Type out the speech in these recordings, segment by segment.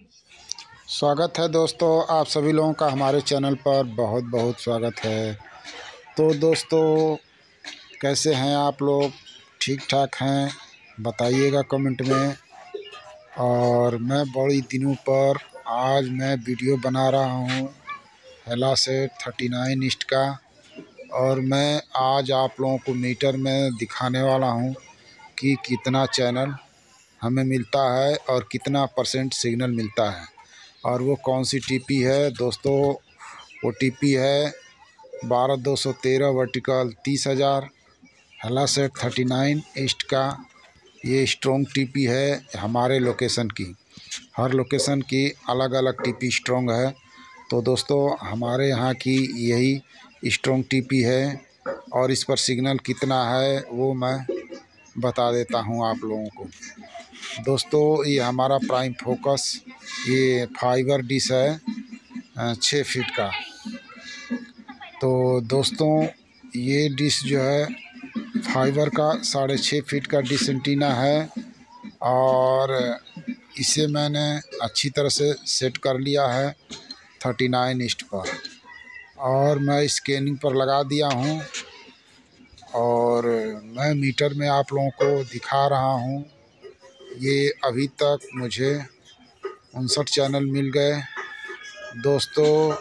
स्वागत है दोस्तों, आप सभी लोगों का हमारे चैनल पर बहुत बहुत स्वागत है। तो दोस्तों, कैसे हैं आप लोग? ठीक ठाक हैं? बताइएगा कमेंट में। और मैं बड़ी दिनों पर आज मैं वीडियो बना रहा हूं हेलासेट 39 इंच का, और मैं आज आप लोगों को मीटर में दिखाने वाला हूं कि कितना चैनल हमें मिलता है और कितना % सिग्नल मिलता है, और वो कौन सी टीपी है दोस्तों। वो टीपी है 12213 वर्टिकल 30,000 हेलासेट 39 इंच का। ये स्ट्रॉन्ग टीपी है हमारे लोकेशन की। हर लोकेशन की अलग अलग टीपी स्ट्रॉन्ग है। तो दोस्तों, हमारे यहाँ की यही स्ट्रॉन्ग टीपी है, और इस पर सिग्नल कितना है वो मैं बता देता हूँ आप लोगों को। दोस्तों, ये हमारा प्राइम फोकस ये फाइबर डिश है 6 फीट का। तो दोस्तों, ये डिश जो है फाइबर का 6.5 फीट का डिश एंटीना है, और इसे मैंने अच्छी तरह से सेट कर लिया है 39 इंच पर, और मैं स्कैनिंग पर लगा दिया हूँ। और मैं मीटर में आप लोगों को दिखा रहा हूँ। ये अभी तक मुझे 59 चैनल मिल गए दोस्तों।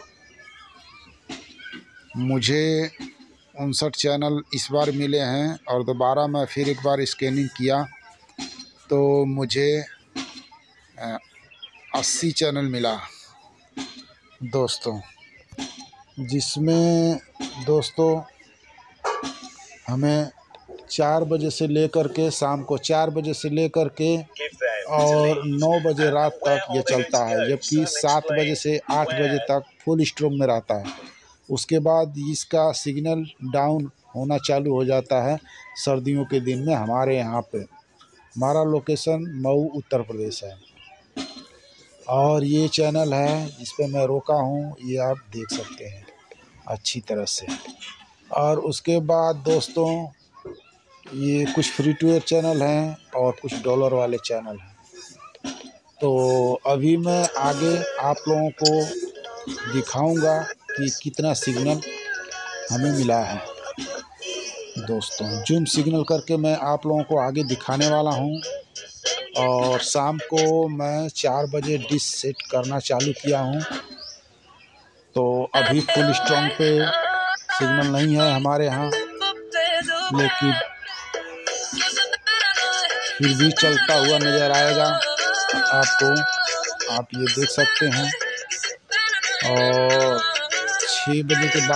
मुझे 59 चैनल इस बार मिले हैं, और दोबारा मैं फिर एक बार स्कैनिंग किया तो मुझे 80 चैनल मिला दोस्तों, जिसमें दोस्तों हमें 4 बजे से लेकर के शाम को 4 बजे से लेकर के और 9 बजे रात तक ये चलता है, जबकि 7 बजे से 8 बजे तक फुल स्ट्रोंग में रहता है। उसके बाद इसका सिग्नल डाउन होना चालू हो जाता है सर्दियों के दिन में। हमारे यहाँ पे हमारा लोकेशन मऊ उत्तर प्रदेश है, और ये चैनल है जिस पे मैं रोका हूँ, ये आप देख सकते हैं अच्छी तरह से। और उसके बाद दोस्तों, ये कुछ फ्री टू एयर चैनल हैं और कुछ डॉलर वाले चैनल हैं। तो अभी मैं आगे आप लोगों को दिखाऊंगा कि कितना सिग्नल हमें मिला है दोस्तों। जूम सिग्नल करके मैं आप लोगों को आगे दिखाने वाला हूं। और शाम को मैं 4 बजे डिश सेट करना चालू किया हूं। तो अभी फुल स्ट्रॉन्ग पे सिग्नल नहीं है हमारे यहाँ, लेकिन फिर भी चलता हुआ नज़र आएगा आपको। आप ये देख सकते हैं। और 6 बजे के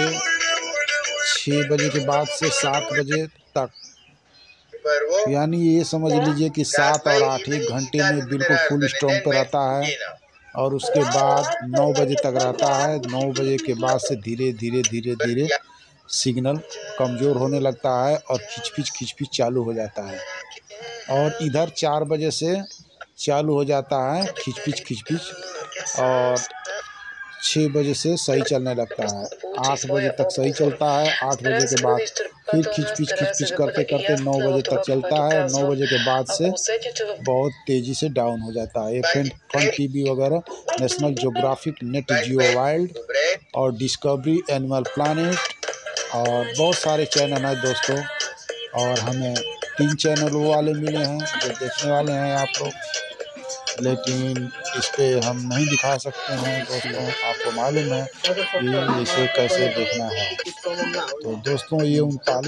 बाद से 7 बजे तक, यानी ये समझ लीजिए कि 7 और 8 1 घंटे में बिल्कुल फुल स्ट्रॉन्ग पे रहता है। और उसके बाद 9 बजे तक रहता है। 9 बजे के बाद से धीरे धीरे सिग्नल कमज़ोर होने लगता है और खिचपिच चालू हो जाता है। और इधर 4 बजे से चालू हो जाता है खिचपिच, और 6 बजे से सही चलने लगता है। 8 बजे तक सही चलता है। 8 बजे के बाद फिर खिचपिच करते 9 बजे तक चलता है। 9 बजे के बाद से बहुत तेज़ी से डाउन हो जाता है। फन टीवी वगैरह, National Geographic, Nat Geo Wild और डिस्कवरी एनिमल प्लानेट, और बहुत सारे चैनल हैं दोस्तों। और हमें 3 चैनल वो वाले मिले हैं जो देखने वाले हैं आप लोग, लेकिन इस पे हम नहीं दिखा सकते हैं दोस्तों। आपको मालूम है कि इसे कैसे देखना है। तो दोस्तों, ये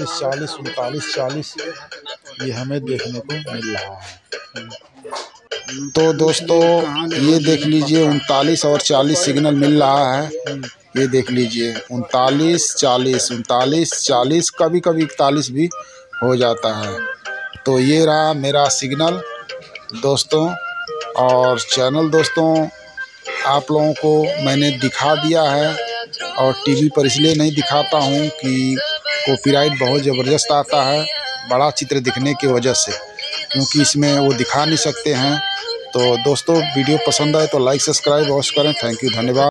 39 40 ये हमें देखने को मिल रहा है। तो दोस्तों, ये देख लीजिए 39 और 40 सिग्नल मिल रहा है। ये देख लीजिए 39 40, कभी 41 भी हो जाता है। तो ये रहा मेरा सिग्नल दोस्तों। और चैनल दोस्तों, आप लोगों को मैंने दिखा दिया है, और टीवी पर इसलिए नहीं दिखाता हूँ कि कॉपीराइट बहुत ज़बरदस्त आता है बड़ा चित्र दिखने की वजह से, क्योंकि इसमें वो दिखा नहीं सकते हैं। तो दोस्तों, वीडियो पसंद आए तो लाइक सब्सक्राइब अवश्य करें। थैंक यू, धन्यवाद।